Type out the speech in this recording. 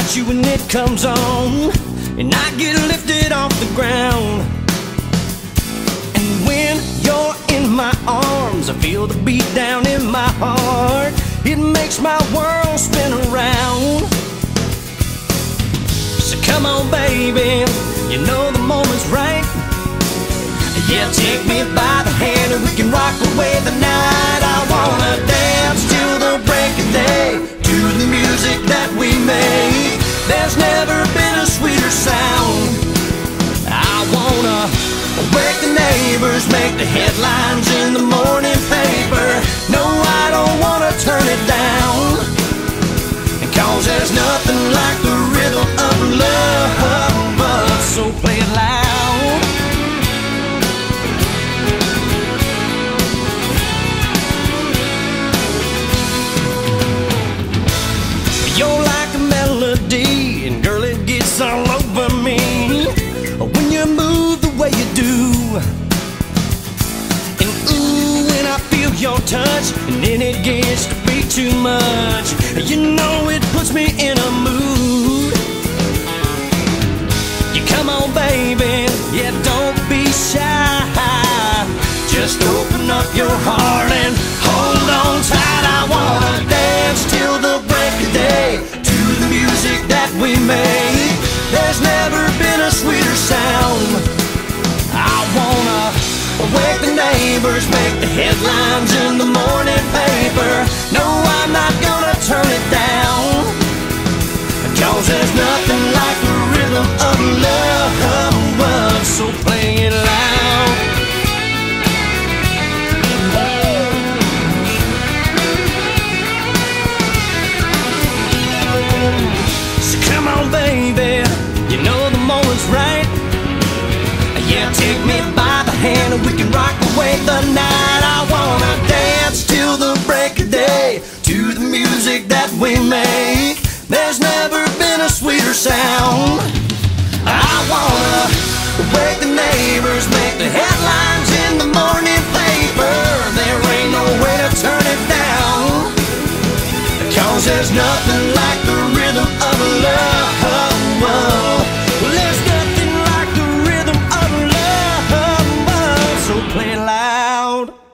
hit you when it comes on, and I get lifted off the ground. And when you're in my arms, I feel the beat down in my heart. It makes my world spin around. So come on, baby, you know the moment's right. Yeah, take me by the hand and we can rock away the night. I wanna dance till the break of day to the music that we make. There's never been a sweeter sound. I wanna wake the neighbors, make the headlines in the morning paper. No, I don't wanna turn it down, 'cause there's nothing like the rhythm of love. So play it loud. You're like a melody, and girl, it gets all over me when you move the way you do. And ooh, when I feel your touch, and then it gets to be too much. You know it puts me in a mood. You come on, baby, yeah, don't be shy. Just open up your heart and hold on tight. I wanna dance till the break of day to the music that we make. There's never been a sweeter sound. I wanna wake the neighbors, make the headlines in the morning paper. No, I'm not gonna turn it down, 'cause there's nothing like the rhythm of love. So play it loud. So come on, baby, you know the moment's right. Yeah, take me by the hand and we can rock away the night. I wanna dance till the break of day to the music that we make. There's never been a sweeter sound. I wanna wake the neighbors, make the headlines in the morning paper. There ain't no way to turn it down, 'cause there's nothing like the rhythm of love. There's nothing like the rhythm of love. So play it loud.